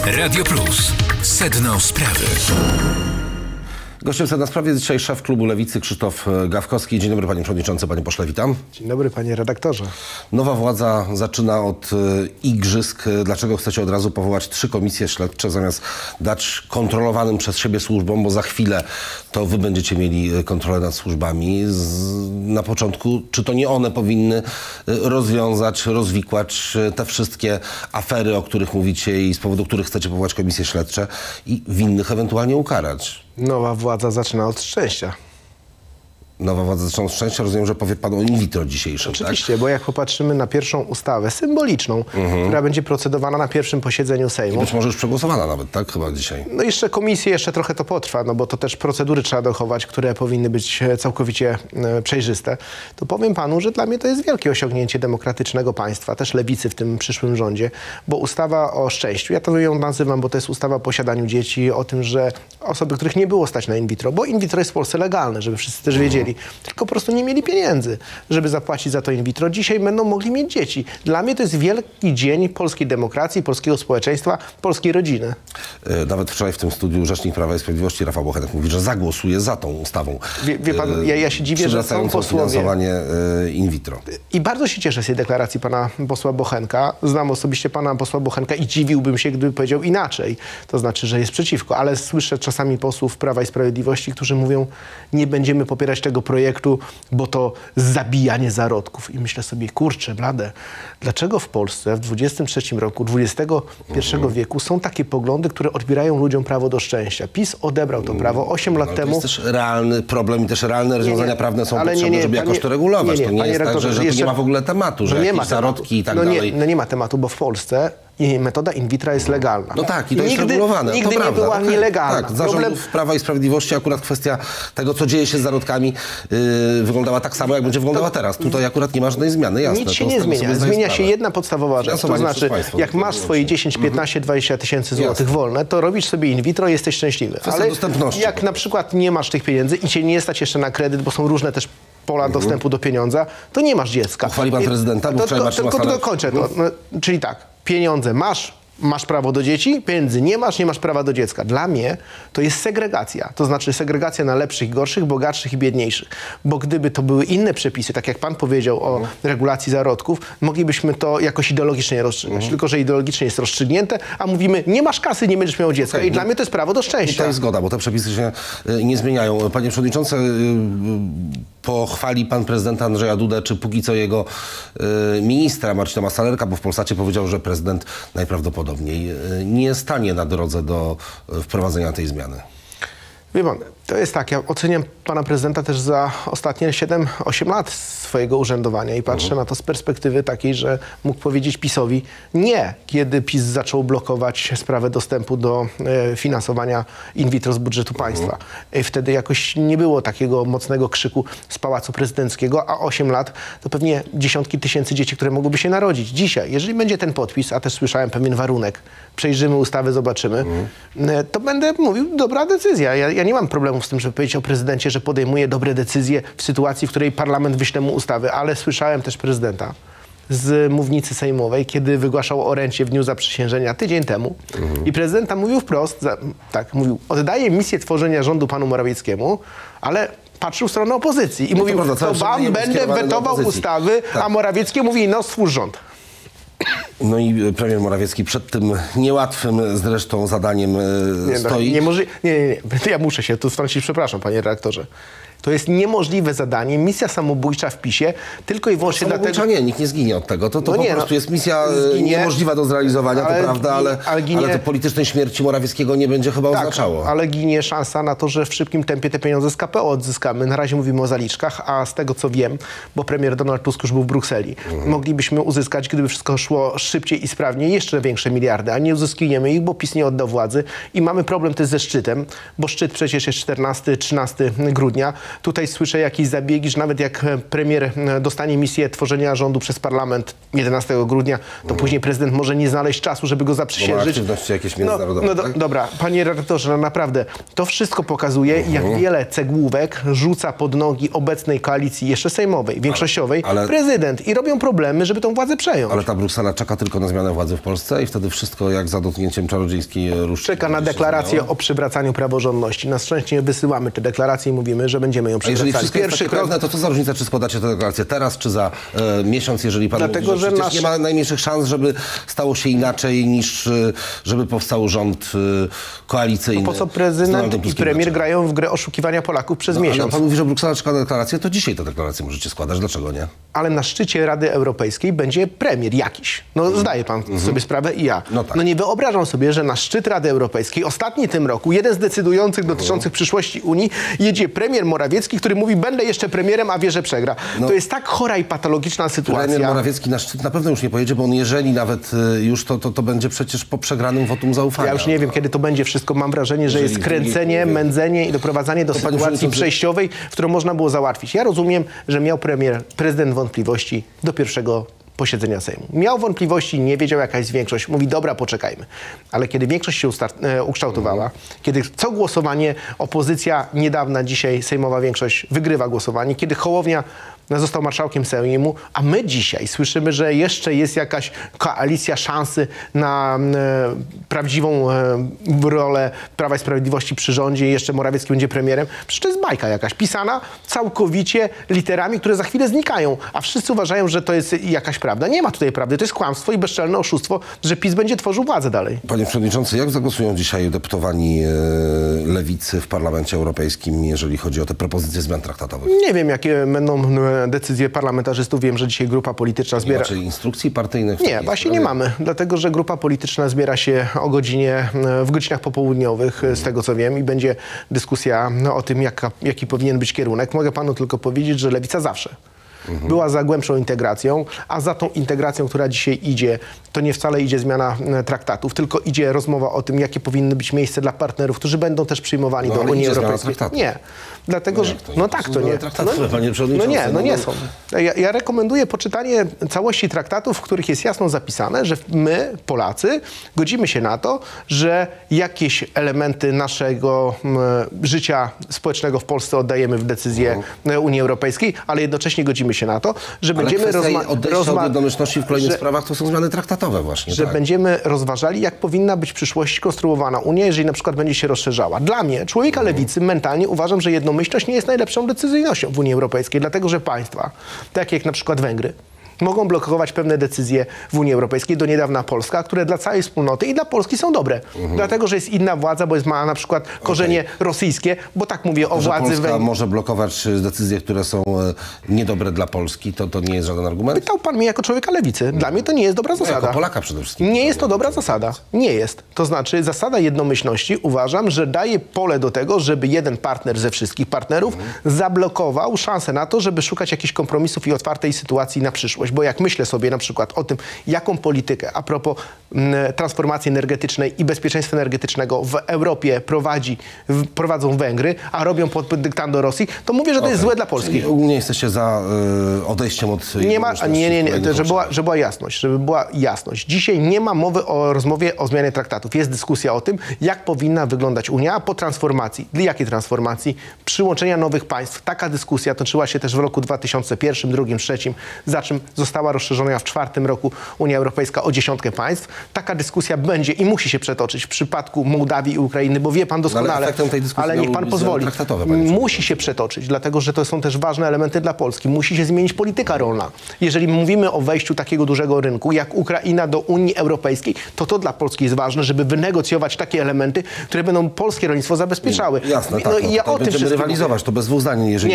Radio Plus. Sedno sprawy. Gościem Sedna Sprawy jest dzisiaj szef klubu Lewicy Krzysztof Gawkowski. Dzień dobry, panie przewodniczący, panie pośle, witam. Dzień dobry, panie redaktorze. Nowa władza zaczyna od igrzysk. Dlaczego chcecie od razu powołać 3 komisje śledcze, zamiast dać kontrolowanym przez siebie służbom, bo za chwilę to wy będziecie mieli kontrolę nad służbami. Na początku, czy to nie one powinny rozwiązać, rozwikłać te wszystkie afery, o których mówicie i z powodu których chcecie powołać komisje śledcze i winnych ewentualnie ukarać? Nowa władza zaczyna od szczęścia. Nowa władza zaczyna od szczęścia. Rozumiem, że powie pan o in vitro dzisiejszym, Oczywiście, tak? bo jak popatrzymy na pierwszą ustawę symboliczną, która będzie procedowana na pierwszym posiedzeniu Sejmu. Być może już przegłosowana nawet, tak? Chyba dzisiaj. No jeszcze komisje, jeszcze trochę to potrwa, no bo to też procedury trzeba dochować, które powinny być całkowicie przejrzyste. To powiem panu, że dla mnie to jest wielkie osiągnięcie demokratycznego państwa, też lewicy w tym przyszłym rządzie, bo ustawa o szczęściu, ja to ją nazywam, bo to jest ustawa o posiadaniu dzieci, o tym, że osoby, których nie było stać na in vitro, bo in vitro jest w Polsce legalne, żeby wszyscy też wiedzieli, tylko po prostu nie mieli pieniędzy, żeby zapłacić za to in vitro. Dzisiaj będą mogli mieć dzieci. Dla mnie to jest wielki dzień polskiej demokracji, polskiego społeczeństwa, polskiej rodziny. Nawet wczoraj w tym studiu rzecznik Prawa i Sprawiedliwości Rafał Bochenek mówi, że zagłosuje za tą ustawą. Wie pan, ja się dziwię, że są posłowie. Finansowanie in vitro. I bardzo się cieszę z tej deklaracji pana posła Bochenka. Znam osobiście pana posła Bochenka i dziwiłbym się, gdyby powiedział inaczej. To znaczy, że jest przeciwko. Ale słyszę czasami posłów Prawa i Sprawiedliwości, którzy mówią, nie będziemy popierać tego projektu, bo to zabijanie zarodków. I myślę sobie, kurczę, blade, dlaczego w Polsce w XXIII roku, XXI wieku są takie poglądy, które odbierają ludziom prawo do szczęścia? PiS odebrał to prawo 8 lat temu. To jest też realny problem i też realne rozwiązania prawne są potrzebne, żeby jakoś to regulować. To nie jest tak, że tu nie ma w ogóle tematu, że jakieś zarodki i tak dalej. Nie ma tematu, bo w Polsce metoda in vitro jest legalna. No tak, i to jest regulowane. Nigdy to nie prawda. była nielegalna. Tak, za rządów Prawa i Sprawiedliwości akurat kwestia tego, co dzieje się z zarodkami, wyglądała tak samo, jak będzie wyglądała teraz. Tutaj akurat nie ma żadnej zmiany, jasne. Nic się nie zmienia. Zmienia się jedna podstawowa rzecz. To znaczy, jak masz swoje 10, 15, 20 tysięcy złotych wolne, to robisz sobie in vitro i jesteś szczęśliwy. Ale jak na przykład nie masz tych pieniędzy i cię nie stać jeszcze na kredyt, bo są różne też pola dostępu do pieniądza, to nie masz dziecka. Uchwali pan prezydenta, bo wczoraj Marcin Tylko dokończę to. Czyli tak, pieniądze masz prawo do dzieci, pieniędzy nie masz prawa do dziecka. Dla mnie to jest segregacja. To znaczy segregacja na lepszych i gorszych, bogatszych i biedniejszych. Bo gdyby to były inne przepisy, tak jak pan powiedział o regulacji zarodków, moglibyśmy to jakoś ideologicznie rozstrzygać. Tylko że ideologicznie jest rozstrzygnięte, a mówimy, nie masz kasy, nie będziesz miał dziecka. I dla mnie to jest prawo do szczęścia. I to jest zgoda, bo te przepisy się nie zmieniają. Panie przewodniczący, pochwali pan prezydenta Andrzeja Dudę, czy póki co jego ministra Marcina Masalerka, bo w Polsacie powiedział, że prezydent najprawdopodobniej nie stanie na drodze do wprowadzenia tej zmiany. Wie pan, to jest tak, ja oceniam pana prezydenta też za ostatnie 7-8 lat swojego urzędowania i patrzę na to z perspektywy takiej, że mógł powiedzieć PiS-owi nie, kiedy PiS zaczął blokować sprawę dostępu do finansowania in vitro z budżetu państwa. Wtedy jakoś nie było takiego mocnego krzyku z Pałacu Prezydenckiego, a 8 lat to pewnie dziesiątki tysięcy dzieci, które mogłyby się narodzić. Dzisiaj, jeżeli będzie ten podpis, a też słyszałem pewien warunek, przejrzymy ustawę, zobaczymy, to będę mówił, dobra decyzja. Ja nie mam problemu z tym, żeby powiedzieć o prezydencie, że podejmuje dobre decyzje w sytuacji, w której parlament wyśle mu ustawy, ale słyszałem też prezydenta z mównicy sejmowej, kiedy wygłaszał orędzie w dniu zaprzysiężenia tydzień temu i prezydent tam mówił wprost, mówił, oddaję misję tworzenia rządu panu Morawieckiemu, ale patrzył w stronę opozycji i mówił, to wam będę wetował ustawy, a Morawiecki mówi, no stwórz rząd. No i premier Morawiecki przed tym niełatwym zresztą zadaniem stoi. Nie. Ja muszę się tu wtrącić, przepraszam, panie redaktorze. To jest niemożliwe zadanie, misja samobójcza w PiS-ie, tylko i wyłącznie dlatego... Nie, nikt nie zginie od tego. To po prostu jest misja niemożliwa do zrealizowania, to prawda, ale to politycznej śmierci Morawieckiego nie będzie chyba oznaczało. Ale ginie szansa na to, że w szybkim tempie te pieniądze z KPO odzyskamy. Na razie mówimy o zaliczkach, a z tego co wiem, bo premier Donald Tusk już był w Brukseli, moglibyśmy uzyskać, gdyby wszystko szło szybciej i sprawniej, jeszcze większe miliardy, a nie uzyskujemy ich, bo PiS nie odda władzy i mamy problem też ze szczytem, bo szczyt przecież jest 14-13 grudnia. Tutaj słyszę jakieś zabiegi, że nawet jak premier dostanie misję tworzenia rządu przez parlament 11 grudnia, to później prezydent może nie znaleźć czasu, żeby go zaprzysiężyć. Aktywności jakieś międzynarodowe. Tak? Dobra, panie redaktorze, naprawdę, to wszystko pokazuje, jak wiele cegłówek rzuca pod nogi obecnej koalicji, jeszcze sejmowej, większościowej, prezydent i robią problemy, żeby tą władzę przejąć. Ale ta Bruksela czeka czeka tylko na zmianę władzy w Polsce i wtedy wszystko jak za dotknięciem czarodziejskiej różdżki. Czeka na deklarację o przywracaniu praworządności. Na szczęście wysyłamy te deklaracje i mówimy, że będziemy ją A przywracali. jeżeli wszystko jest takie pewne, to co za różnica, czy składacie tę deklarację teraz, czy za miesiąc, jeżeli pan Dlatego, mówi, że że przecież nie ma najmniejszych szans, żeby stało się inaczej niż żeby powstał rząd koalicyjny. Po co prezydent i premier grają w grę oszukiwania Polaków przez miesiąc? Ale pan mówi, że Bruksela czeka na deklarację, to dzisiaj tę deklarację możecie składać. Dlaczego nie? Ale na szczycie Rady Europejskiej będzie premier jakiś. No zdaje pan sobie sprawę i ja. No tak. No nie wyobrażam sobie, że na szczyt Rady Europejskiej, ostatni tym roku, jeden z decydujących dotyczących przyszłości Unii, jedzie premier Morawiecki, który mówi, będę jeszcze premierem, a wie, że przegra. To jest tak chora i patologiczna sytuacja. Premier Morawiecki na szczyt na pewno już nie pojedzie, bo on jeżeli nawet już, to będzie przecież po przegranym wotum zaufania. Ja już nie wiem, kiedy to będzie wszystko. Mam wrażenie, że jest kręcenie, mędzenie i doprowadzanie do sytuacji przejściowej, w którą można było załatwić. Ja rozumiem, że miał prezydent wątpliwości do pierwszego posiedzenia Sejmu. Miał wątpliwości, nie wiedział jaka jest większość. Mówi, dobra, poczekajmy. Ale kiedy większość się ukształtowała, kiedy co głosowanie opozycja niedawna, dzisiaj sejmowa większość wygrywa głosowanie, kiedy Hołownia został marszałkiem Sejmu, a my dzisiaj słyszymy, że jeszcze jest jakaś koalicja szansy na prawdziwą rolę Prawa i Sprawiedliwości przy rządzie i jeszcze Morawiecki będzie premierem. Przecież to jest bajka jakaś, pisana całkowicie literami, które za chwilę znikają, a wszyscy uważają, że to jest jakaś prawda. Nie ma tutaj prawdy, to jest kłamstwo i bezczelne oszustwo, że PiS będzie tworzył władzę dalej. Panie Przewodniczący, jak zagłosują dzisiaj deputowani lewicy w Parlamencie Europejskim, jeżeli chodzi o te propozycje zmian traktatowych? Nie wiem, jakie będą decyzje parlamentarzystów. Wiem, że dzisiaj grupa polityczna zbiera... Nie macie instrukcji partyjnych? Nie, właśnie nie mamy. Dlatego, że grupa polityczna zbiera się w godzinach popołudniowych, z tego co wiem, i będzie dyskusja o tym, jaki powinien być kierunek. Mogę panu tylko powiedzieć, że Lewica zawsze była za głębszą integracją, a za tą integracją, która dzisiaj idzie, to nie wcale idzie zmiana traktatów, tylko idzie rozmowa o tym, jakie powinny być miejsce dla partnerów, którzy będą też przyjmowani do Unii Europejskiej. Nie. Dlatego, że... No tak, to nie. No nie są. Ja rekomenduję poczytanie całości traktatów, w których jest jasno zapisane, że my, Polacy, godzimy się na to, że jakieś elementy naszego życia społecznego w Polsce oddajemy w decyzję Unii Europejskiej, ale jednocześnie godzimy się na to, że będziemy od jednomyślności w kolejnych sprawach to są zmiany traktatowe właśnie. Że będziemy rozważali, jak powinna być w przyszłości konstruowana Unia, jeżeli na przykład będzie się rozszerzała. Dla mnie, człowieka lewicy, mentalnie uważam, że jednomyślność nie jest najlepszą decyzyjnością w Unii Europejskiej, dlatego że państwa, takie jak na przykład Węgry, mogą blokować pewne decyzje w Unii Europejskiej, do niedawna Polska, które dla całej wspólnoty i dla Polski są dobre. Dlatego, że jest inna władza, bo ma na przykład korzenie rosyjskie, bo tak mówię o władzy Polska może blokować decyzje, które są niedobre dla Polski, to nie jest żaden argument? Pytał pan mnie jako człowieka lewicy. Dla mnie to nie jest dobra zasada. Jako Polaka przede wszystkim. Nie jest to dobra zasada. Nie jest. To znaczy zasada jednomyślności uważam, że daje pole do tego, żeby jeden partner ze wszystkich partnerów zablokował szansę na to, żeby szukać jakichś kompromisów i otwartej sytuacji na przyszłość. Bo jak myślę sobie na przykład o tym, jaką politykę a propos transformacji energetycznej i bezpieczeństwa energetycznego w Europie prowadzą Węgry, a robią pod dyktando Rosji, to mówię, że to jest złe dla Polski. Czyli ogólnie jesteście za odejściem od... Nie, żeby była jasność. Dzisiaj nie ma mowy o rozmowie o zmianie traktatów. Jest dyskusja o tym, jak powinna wyglądać Unia po transformacji. Jakiej transformacji? Przyłączenia nowych państw. Taka dyskusja toczyła się też w roku 2001, 2002, 2003, za czym została rozszerzona w 2004 roku Unia Europejska o 10 państw. Taka dyskusja będzie i musi się przetoczyć w przypadku Mołdawii i Ukrainy, bo wie pan doskonale, ale niech pan pozwoli. Musi się przetoczyć, dlatego że to są też ważne elementy dla Polski. Musi się zmienić polityka rolna. Jeżeli mówimy o wejściu takiego dużego rynku, jak Ukraina do Unii Europejskiej, to dla Polski jest ważne, żeby wynegocjować takie elementy, które będą polskie rolnictwo zabezpieczały. Jasne, tak. I ja o tym będziemy rywalizować, to bez dwóch zdań, jeżeli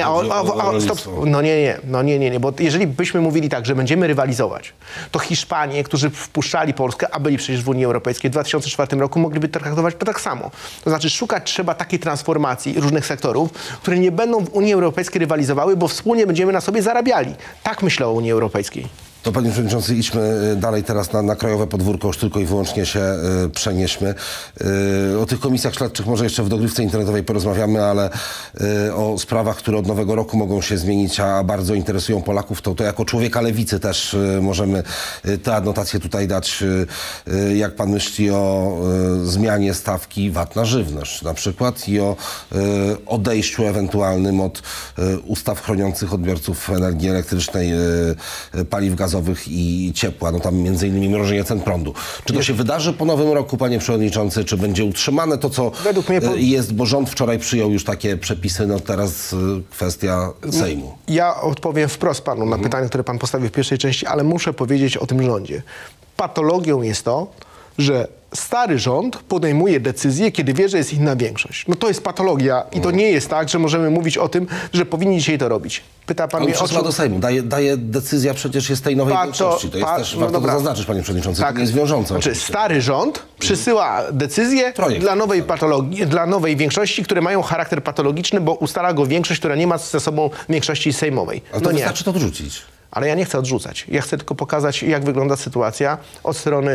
nie, bo jeżeli byśmy mówili tak, że będziemy rywalizować, to Hiszpanie, którzy wpuszczali Polskę, a byli przecież w Unii Europejskiej w 2004 roku, mogliby traktować to tak samo. To znaczy szukać trzeba takiej transformacji różnych sektorów, które nie będą w Unii Europejskiej rywalizowały, bo wspólnie będziemy na sobie zarabiali. Tak myślę o Unii Europejskiej. To panie przewodniczący, idźmy dalej teraz na krajowe podwórko, już tylko i wyłącznie się przenieśmy. O tych komisjach śledczych może jeszcze w dogrywce internetowej porozmawiamy, ale o sprawach, które od nowego roku mogą się zmienić, a bardzo interesują Polaków, to jako człowieka lewicy też możemy te adnotacje tutaj dać. Jak pan myśli o zmianie stawki VAT na żywność na przykład i o odejściu ewentualnym od ustaw chroniących odbiorców energii elektrycznej, paliw gazowych, gazowych i ciepła, no tam między innymi mrożenie cen prądu. Czy to się wydarzy po nowym roku, panie przewodniczący, czy będzie utrzymane to, co Według mnie jest, bo rząd wczoraj przyjął już takie przepisy, no teraz kwestia Sejmu. Ja odpowiem wprost panu na pytanie, które pan postawił w pierwszej części, ale muszę powiedzieć o tym rządzie. Patologią jest to, że stary rząd podejmuje decyzje, kiedy wie, że jest inna większość. No to jest patologia i to nie jest tak, że możemy mówić o tym, że powinni dzisiaj to robić. Pyta pan mnie o co do Sejmu. Daje decyzja przecież jest tej nowej większości. To jest też, warto to zaznaczyć, panie przewodniczący, to nie jest wiążące. Znaczy, stary rząd przysyła decyzję dla nowej patologii, dla nowej większości, które mają charakter patologiczny, bo ustala go większość, która nie ma ze sobą większości sejmowej. Ale to wystarczy to odrzucić. Ale ja nie chcę odrzucać. Ja chcę tylko pokazać, jak wygląda sytuacja od strony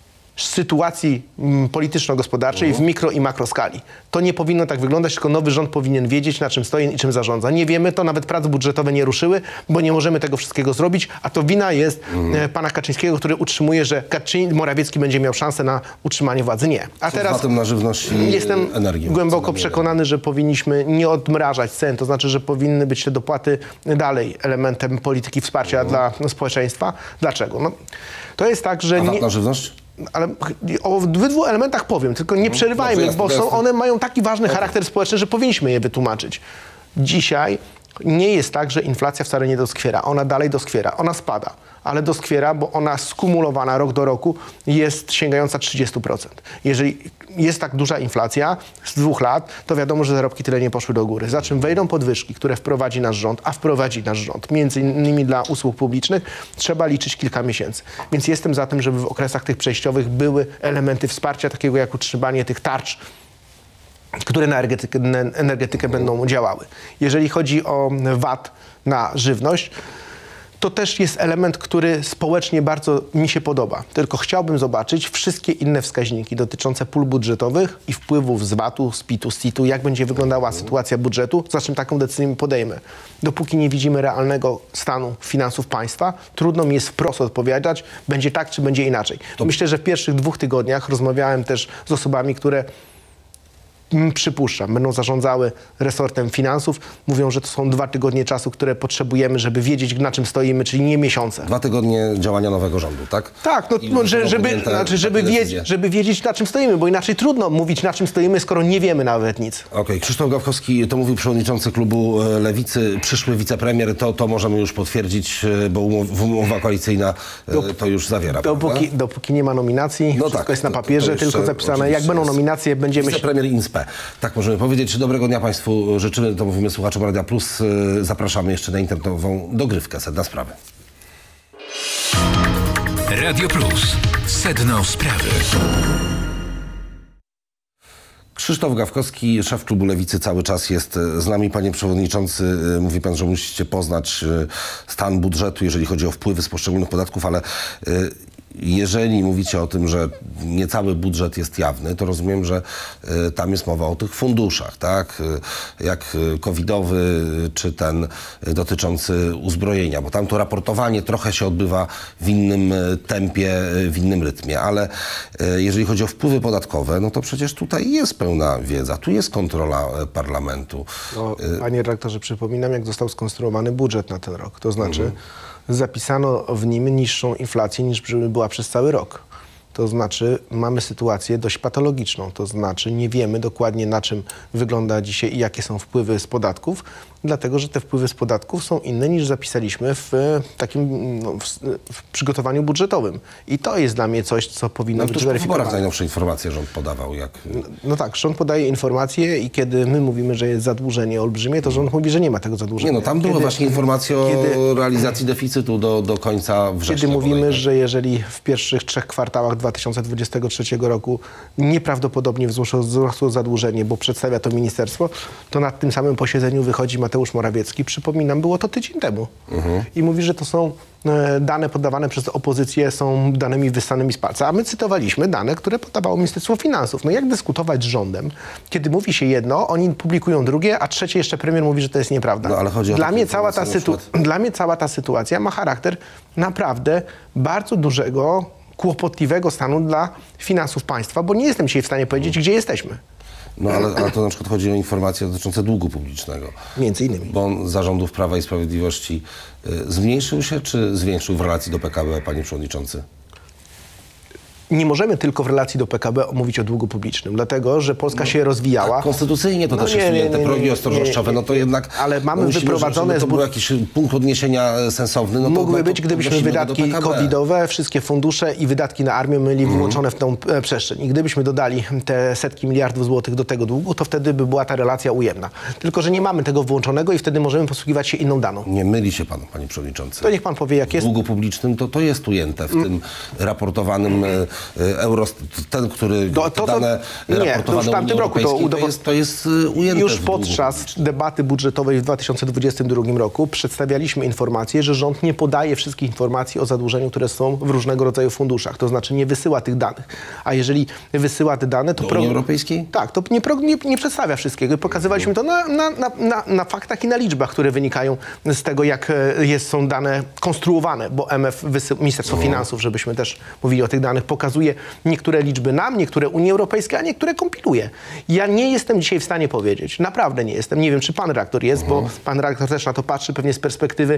sytuacji polityczno-gospodarczej w mikro i makroskali. To nie powinno tak wyglądać, tylko nowy rząd powinien wiedzieć, na czym stoi i czym zarządza. Nie wiemy, to nawet prace budżetowe nie ruszyły, bo nie możemy tego wszystkiego zrobić, a to wina jest pana Kaczyńskiego, który utrzymuje, że Morawiecki będzie miał szansę na utrzymanie władzy. Nie. A teraz na żywność i jestem energię, głęboko przekonany, że powinniśmy nie odmrażać cen, to znaczy, że powinny być te dopłaty dalej elementem polityki wsparcia dla społeczeństwa. Dlaczego? No, to jest tak, że... A VAT na żywność? Ale o dwóch elementach powiem, tylko nie przerywajmy, bo one mają taki ważny charakter społeczny, że powinniśmy je wytłumaczyć. Dzisiaj nie jest tak, że inflacja wcale nie doskwiera. Ona dalej doskwiera. Ona spada, ale doskwiera, bo ona skumulowana rok do roku jest sięgająca 30%. Jeżeli jest tak duża inflacja z 2 lat, to wiadomo, że zarobki tyle nie poszły do góry. Za czym wejdą podwyżki, które wprowadzi nasz rząd, a wprowadzi nasz rząd, między innymi dla usług publicznych, trzeba liczyć kilka miesięcy. Więc jestem za tym, żeby w okresach tych przejściowych były elementy wsparcia, takiego jak utrzymanie tych tarcz, które na energetykę będą działały. Jeżeli chodzi o VAT na żywność, to też jest element, który społecznie bardzo mi się podoba. Tylko chciałbym zobaczyć wszystkie inne wskaźniki dotyczące pól budżetowych i wpływów z VAT-u, z PIT-u, z CIT-u, jak będzie wyglądała sytuacja budżetu, za czym taką decyzję podejmę. Dopóki nie widzimy realnego stanu finansów państwa, trudno mi jest wprost odpowiadać, będzie tak, czy będzie inaczej. Myślę, że w pierwszych 2 tygodniach rozmawiałem też z osobami, które przypuszczam, będą zarządzały resortem finansów. Mówią, że to są 2 tygodnie czasu, które potrzebujemy, żeby wiedzieć, na czym stoimy, czyli nie miesiące. 2 tygodnie działania nowego rządu, tak? Tak, żeby wiedzieć, na czym stoimy, bo inaczej trudno mówić, na czym stoimy, skoro nie wiemy nawet nic. Okej. Krzysztof Gawkowski, to mówił przewodniczący klubu Lewicy, przyszły wicepremier, to możemy już potwierdzić, bo umowa koalicyjna to już zawiera. Dopóki nie ma nominacji, wszystko jest na papierze, tylko zapisane. Jak będą nominacje, będziemy... Wicepremier INSPE. Tak możemy powiedzieć. Dobrego dnia państwu życzymy. To mówimy słuchaczom Radia Plus. Zapraszamy jeszcze na internetową dogrywkę Sedna Sprawy. Radio Plus. Sedno Sprawy. Krzysztof Gawkowski, szef klubu Lewicy, cały czas jest z nami. Panie przewodniczący, mówi pan, że musicie poznać stan budżetu, jeżeli chodzi o wpływy z poszczególnych podatków, ale jeżeli mówicie o tym, że nie cały budżet jest jawny, to rozumiem, że tam jest mowa o tych funduszach, tak? Jak covidowy, czy ten dotyczący uzbrojenia, bo tam to raportowanie trochę się odbywa w innym tempie, w innym rytmie, ale jeżeli chodzi o wpływy podatkowe, no to przecież tutaj jest pełna wiedza, tu jest kontrola parlamentu. No, panie redaktorze, przypominam, jak został skonstruowany budżet na ten rok, to znaczy zapisano w nim niższą inflację niż była przez cały rok. To znaczy mamy sytuację dość patologiczną, to znaczy nie wiemy dokładnie, na czym wygląda dzisiaj i jakie są wpływy z podatków, dlatego że te wpływy z podatków są inne niż zapisaliśmy w takim w przygotowaniu budżetowym. I to jest dla mnie coś, co powinno być weryfikowane. W wyborach najnowsze informacje rząd podawał. No tak, rząd podaje informacje i kiedy my mówimy, że jest zadłużenie olbrzymie, to rząd mówi, że nie ma tego zadłużenia. Nie, no tam były właśnie informacje o realizacji deficytu do końca września. Kiedy mówimy, że jeżeli w pierwszych 3 kwartałach 2023 roku nieprawdopodobnie wzrosło zadłużenie, bo przedstawia to ministerstwo, to na tym samym posiedzeniu wychodzi Mateusz Morawiecki, przypominam, było to tydzień temu. I mówi, że to są dane podawane przez opozycję, są danymi wyssanymi z palca. A my cytowaliśmy dane, które podawało Ministerstwo Finansów. No jak dyskutować z rządem, kiedy mówi się jedno, oni publikują drugie, a trzecie jeszcze premier mówi, że to jest nieprawda. No, ale chodzi o dla mnie cała ta sytuacja ma charakter naprawdę bardzo dużego, kłopotliwego stanu dla finansów państwa, bo nie jestem dzisiaj w stanie powiedzieć, gdzie jesteśmy. No ale to na przykład chodzi o informacje dotyczące długu publicznego. Między innymi. Bo on za rządów Prawa i Sprawiedliwości zmniejszył się czy zwiększył w relacji do PKB, panie przewodniczący? Nie możemy tylko w relacji do PKB mówić o długu publicznym, dlatego że Polska się rozwijała. Tak, konstytucyjnie to też jest ujęte, progi ostrożnościowe, no to jednak... Ale mamy wyprowadzone... Żeby to był jakiś punkt odniesienia sensowny. No mógłby być, gdybyśmy wydatki covidowe, wszystkie fundusze i wydatki na armię mieli włączone w tą przestrzeń. I gdybyśmy dodali te setki miliardów złotych do tego długu, to wtedy by była ta relacja ujemna. Tylko że nie mamy tego włączonego i wtedy możemy posługiwać się inną daną. Nie myli się pan, panie przewodniczący. To niech pan powie, jak jest. W długu publicznym to jest ujęte w tym raportowanym ten, który dane raportowane w tamtym roku to jest ujęte. Już podczas debaty budżetowej w 2022 roku przedstawialiśmy informację, że rząd nie podaje wszystkich informacji o zadłużeniu, które są w różnego rodzaju funduszach. To znaczy nie wysyła tych danych. A jeżeli wysyła te dane, to... Do Unii Europejskiej? Tak, to nie przedstawia wszystkiego. Pokazywaliśmy to na faktach i na liczbach, które wynikają z tego, jak są dane konstruowane, bo Ministerstwo Finansów, żebyśmy też mówili o tych danych, pokazuje niektóre liczby nam, niektóre Unii Europejskiej, a niektóre kompiluje. Ja nie jestem dzisiaj w stanie powiedzieć, naprawdę nie jestem. Nie wiem, czy pan redaktor jest, bo pan redaktor też na to patrzy pewnie z perspektywy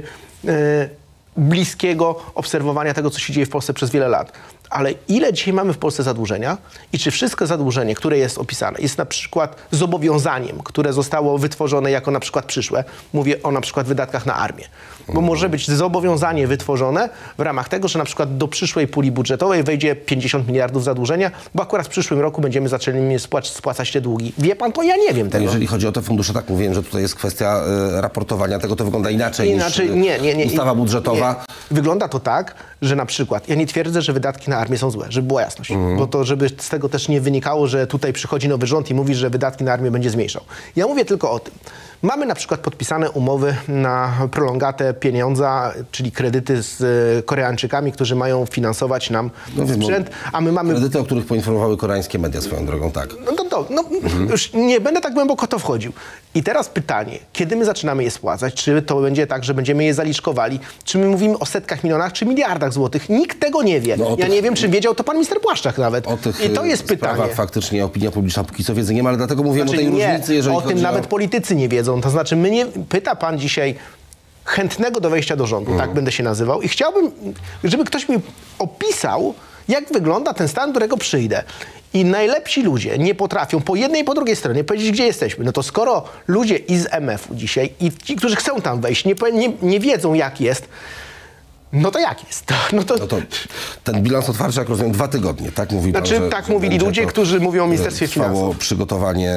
bliskiego obserwowania tego, co się dzieje w Polsce przez wiele lat. Ale ile dzisiaj mamy w Polsce zadłużenia i czy wszystko zadłużenie, które jest opisane, jest na przykład zobowiązaniem, które zostało wytworzone jako na przykład przyszłe. Mówię o na przykład wydatkach na armię. Bo może być zobowiązanie wytworzone w ramach tego, że na przykład do przyszłej puli budżetowej wejdzie 50 miliardów zadłużenia, bo akurat w przyszłym roku będziemy zaczęli spłacać te długi. Wie pan to? Ja nie wiem tego. Jeżeli chodzi o te fundusze, tak mówiłem, że tutaj jest kwestia raportowania tego, to wygląda inaczej niż ustawa budżetowa. Nie. Wygląda to tak, że na przykład, ja nie twierdzę, że wydatki na armię są złe, żeby była jasność. Bo to, żeby z tego też nie wynikało, że tutaj przychodzi nowy rząd i mówi, że wydatki na armię będzie zmniejszał. Ja mówię tylko o tym. Mamy na przykład podpisane umowy na prolongatę pieniądza, czyli kredyty z Koreańczykami, którzy mają finansować nam sprzęt, a my mamy... Kredyty, o których poinformowały koreańskie media swoją drogą, tak. Już nie będę tak głęboko to wchodził. I teraz pytanie, kiedy my zaczynamy je spłacać? Czy to będzie tak, że będziemy je zaliczkowali? Czy my mówimy o setkach milionach, czy miliardach złotych? Nikt tego nie wie. Ja nie wiem, czy wiedział to pan minister Błaszczak nawet. O tych I to jest pytanie. Faktycznie opinia publiczna póki co wiedzy nie ma, ale dlatego mówiłem o tej różnicy, jeżeli o tym nawet politycy nie wiedzą. To znaczy, pyta pan dzisiaj chętnego do wejścia do rządu, tak będę się nazywał, i chciałbym, żeby ktoś mi opisał, jak wygląda ten stan, do którego przyjdę. I najlepsi ludzie nie potrafią po jednej i po drugiej stronie powiedzieć, gdzie jesteśmy. No to skoro ludzie i z MF-u dzisiaj i ci, którzy chcą tam wejść, nie wiedzą, jak jest, no to jak jest? No to ten bilans otwarcia, jak rozumiem, 2 tygodnie, tak? Mówi pan, tak mówili ludzie, którzy mówią o Ministerstwie Finansów. Przygotowanie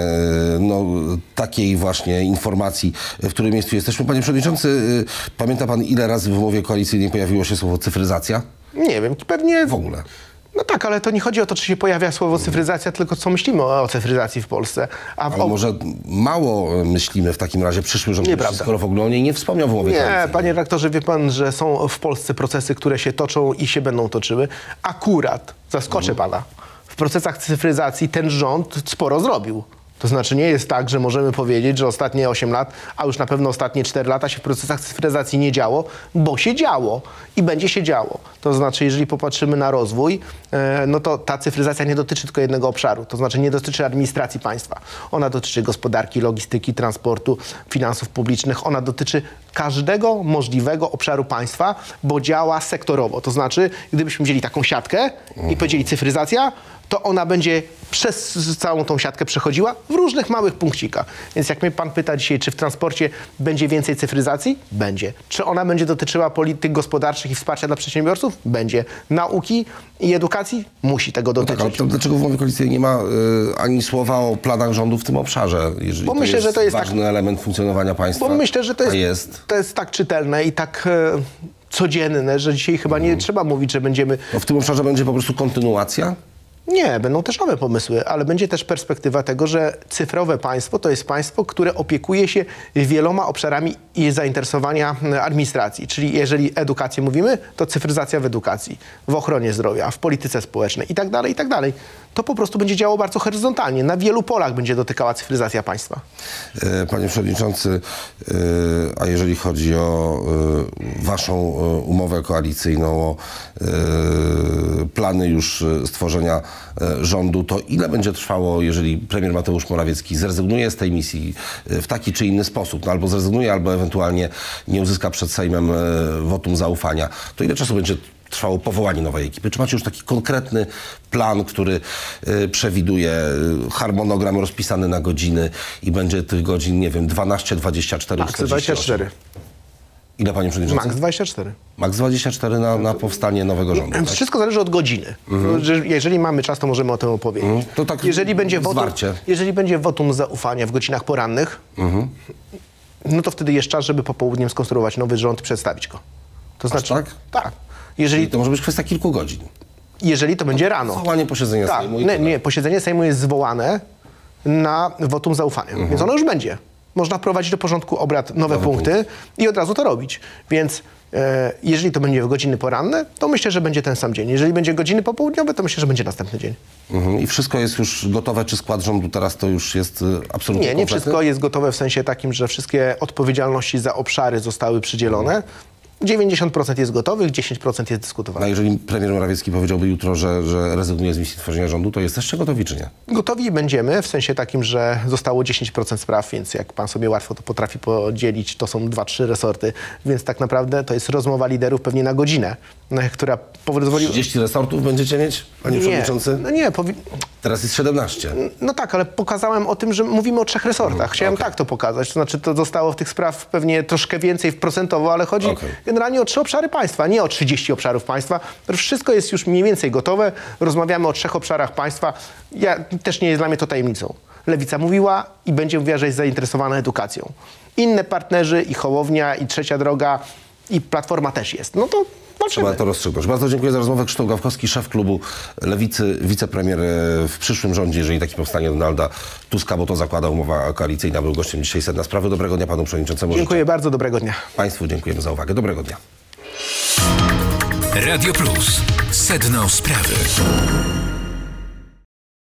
takiej właśnie informacji, w którym miejscu jesteśmy. Panie przewodniczący, pamięta pan, ile razy w umowie koalicyjnej pojawiło się słowo cyfryzacja? Nie wiem, pewnie... W ogóle. No tak, ale to nie chodzi o to, czy się pojawia słowo cyfryzacja, tylko co myślimy o cyfryzacji w Polsce. Ale może mało myślimy w takim razie przyszły rząd, skoro w ogóle o niej nie wspomniał w umowie koalicyjnej. Nie, panie redaktorze, wie pan, że są w Polsce procesy, które się toczą i się będą toczyły. Akurat, zaskoczę pana, w procesach cyfryzacji ten rząd sporo zrobił. To znaczy nie jest tak, że możemy powiedzieć, że ostatnie 8 lat, a już na pewno ostatnie 4 lata się w procesach cyfryzacji nie działo, bo się działo i będzie się działo. To znaczy, jeżeli popatrzymy na rozwój, no to ta cyfryzacja nie dotyczy tylko jednego obszaru. To znaczy nie dotyczy administracji państwa. Ona dotyczy gospodarki, logistyki, transportu, finansów publicznych. Ona dotyczy każdego możliwego obszaru państwa, bo działa sektorowo. To znaczy, gdybyśmy wzięli taką siatkę i powiedzieli cyfryzacja, to ona będzie przez całą tą siatkę przechodziła w różnych małych punkcikach. Więc jak mnie pan pyta dzisiaj, czy w transporcie będzie więcej cyfryzacji? Będzie. Czy ona będzie dotyczyła polityk gospodarczych i wsparcia dla przedsiębiorców? Będzie. Nauki i edukacji? Musi tego dotyczyć. No tak, ale dlaczego w umowie koalicyjnej nie ma ani słowa o planach rządu w tym obszarze, jeżeli bo myślę, że to jest ważny element funkcjonowania państwa? Bo myślę, że to jest tak czytelne i tak codzienne, że dzisiaj chyba nie trzeba mówić, że będziemy... No w tym obszarze będzie po prostu kontynuacja? Nie, będą też nowe pomysły, ale będzie też perspektywa tego, że cyfrowe państwo to jest państwo, które opiekuje się wieloma obszarami i zainteresowania administracji. Czyli jeżeli edukację mówimy, to cyfryzacja w edukacji, w ochronie zdrowia, w polityce społecznej i tak dalej, i tak dalej. to po prostu będzie działało bardzo horyzontalnie. Na wielu polach będzie dotykała cyfryzacja państwa. Panie Przewodniczący, a jeżeli chodzi o Waszą umowę koalicyjną, o plany już stworzenia rządu, to ile będzie trwało, jeżeli premier Mateusz Morawiecki zrezygnuje z tej misji w taki czy inny sposób, no albo zrezygnuje, albo ewentualnie nie uzyska przed Sejmem wotum zaufania, to ile czasu będzie trwało powołanie nowej ekipy? Czy macie już taki konkretny plan, który przewiduje harmonogram rozpisany na godziny i będzie tych godzin, nie wiem, 12, 24, Max 48? 24. Ile, panie przewodniczący? Max 24. Max 24 na powstanie nowego rządu. Tak? Wszystko zależy od godziny. Jeżeli mamy czas, to możemy o tym opowiedzieć. To tak jeżeli będzie wotum zaufania w godzinach porannych, no to wtedy jest czas, żeby popołudniem skonstruować nowy rząd i przedstawić go. To znaczy, tak? Tak. I to może być kwestia kilku godzin. Jeżeli to będzie rano. Zwołanie posiedzenia Tak, Sejmu. nie, posiedzenie Sejmu jest zwołane na wotum zaufania, więc ono już będzie. Można wprowadzić do porządku obrad nowe punkty i od razu to robić. Więc jeżeli to będzie w godziny poranne, to myślę, że będzie ten sam dzień. Jeżeli będzie godziny popołudniowe, to myślę, że będzie następny dzień. I wszystko jest już gotowe? Czy skład rządu teraz to już jest absolutnie Nie kompletny? wszystko jest gotowe w sensie takim, że wszystkie odpowiedzialności za obszary zostały przydzielone. 90% jest gotowych, 10% jest dyskutowane. A jeżeli premier Morawiecki powiedziałby jutro, że rezygnuje z misji tworzenia rządu, to jesteście gotowi czy nie? Gotowi będziemy, w sensie takim, że zostało 10% spraw, więc jak pan sobie łatwo to potrafi podzielić, to są 2-3 resorty, więc tak naprawdę to jest rozmowa liderów pewnie na godzinę, która pozwoli... 30 resortów będziecie mieć, panie przewodniczący? No nie, Teraz jest 17. No tak, ale pokazałem o tym, że mówimy o 3 resortach. Chciałem tak to pokazać. To znaczy, to zostało w tych spraw pewnie troszkę więcej procentowo, ale chodzi generalnie o 3 obszary państwa, nie o 30 obszarów państwa. Wszystko jest już mniej więcej gotowe. Rozmawiamy o 3 obszarach państwa. Też nie jest dla mnie to tajemnicą. Lewica mówiła i będzie mówiła, że jest zainteresowana edukacją. Inne partnerzy i Hołownia, i Trzecia Droga, i Platforma też jest. No to trzeba to rozstrzygnąć. Bardzo dziękuję za rozmowę. Krzysztof Gawkowski, szef klubu Lewicy, wicepremier w przyszłym rządzie, jeżeli taki powstanie Donalda Tuska, bo to zakłada umowa koalicyjna, był gościem dzisiaj Sedna Sprawy. Dobrego dnia panu przewodniczącemu. Dziękuję bardzo, dobrego dnia. Państwu dziękujemy za uwagę. Dobrego dnia. Radio Plus. Sedno Sprawy.